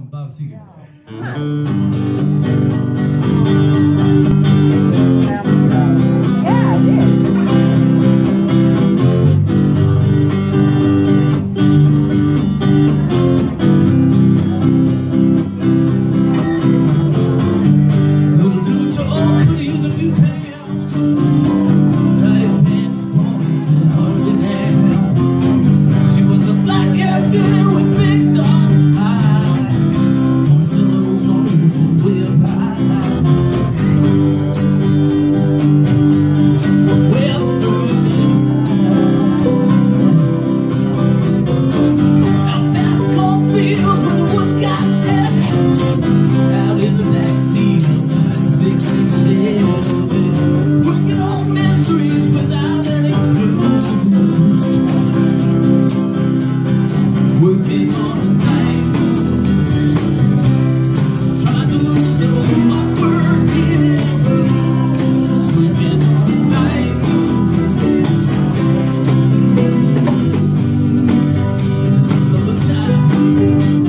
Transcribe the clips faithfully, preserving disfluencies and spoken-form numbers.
Bob Seger. Yeah, it is. Little too tall, could use a few pounds. Tight pants, ponies, and hardly hair. She was a black-haired girl with big dark eyes. So long and way up high. Well, out past cornfields where the woods got heavy. Out in the backseat of my sixty Chevy, working on mysteries without any clues. Working on the night, trying to lose all my working blues. Working on the night, it's summertime.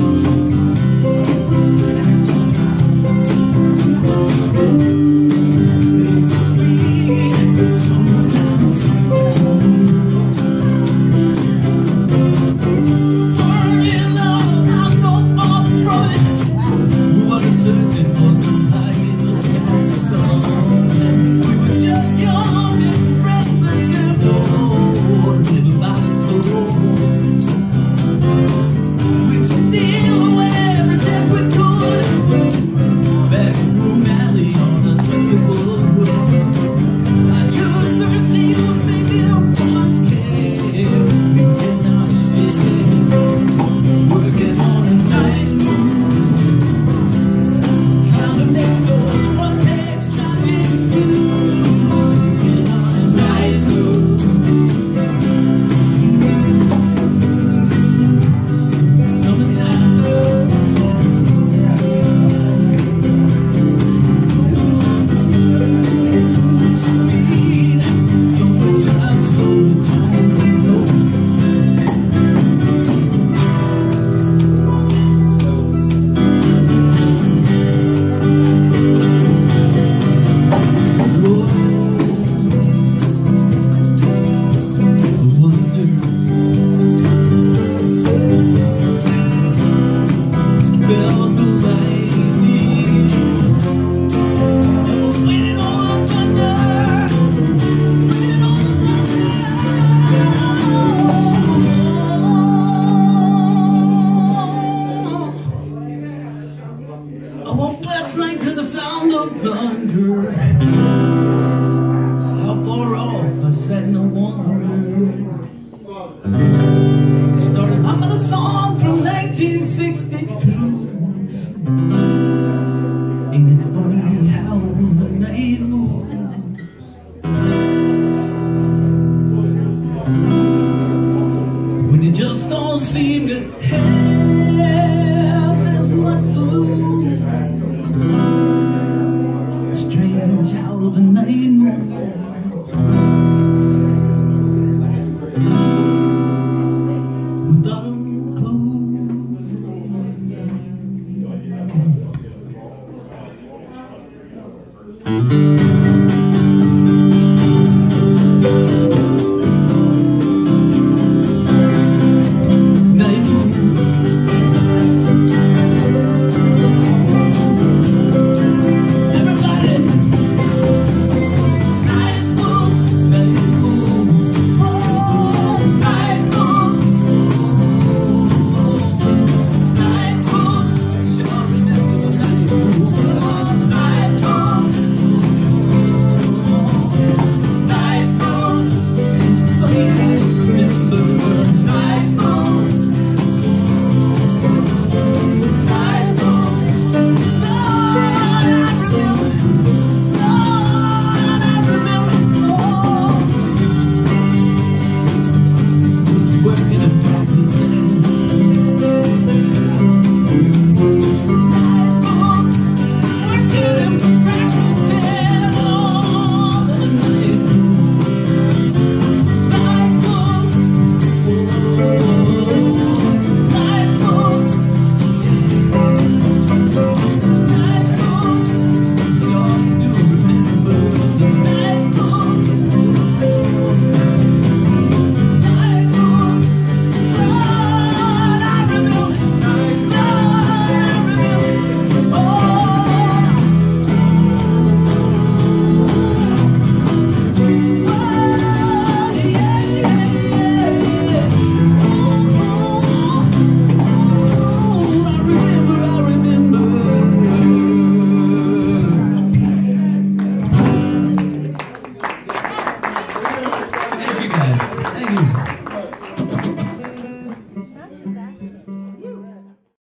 I woke last night to the sound of thunder. How far off, I said no wonder. Started humming a song